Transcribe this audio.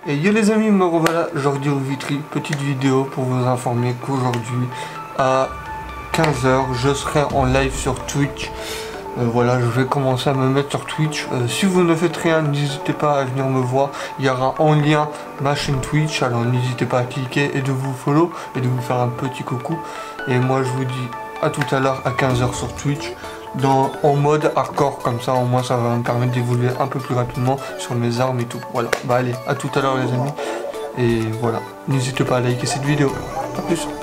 Et yo les amis, me revoilà, Jordi au Vitry, petite vidéo pour vous informer qu'aujourd'hui à 15 h je serai en live sur Twitch. Voilà, je vais commencer à me mettre sur Twitch. Si vous ne faites rien, n'hésitez pas à venir me voir. Il y aura en lien ma chaîne Twitch, alors n'hésitez pas à cliquer et de vous follow et de vous faire un petit coucou. Et moi je vous dis à tout à l'heure à 15 h sur Twitch. En mode hardcore, comme ça au moins ça va me permettre d'évoluer un peu plus rapidement sur mes armes et tout. Voilà, bah allez, à tout à l'heure les amis. Et voilà, n'hésitez pas à liker cette vidéo. A plus.